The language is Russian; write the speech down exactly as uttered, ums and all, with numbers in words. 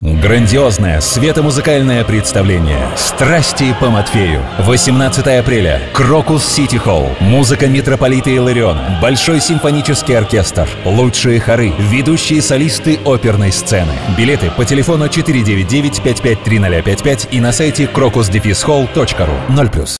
Грандиозное светомузыкальное представление «Страсти по Матфею». восемнадцатое апреля. Крокус Сити Холл. Музыка митрополита Илариона. Большой симфонический оркестр. Лучшие хоры. Ведущие солисты оперной сцены. Билеты по телефону четыре девять девять пять пять три ноль пять пять и на сайте крокус дефис холл точка ру. ноль плюс.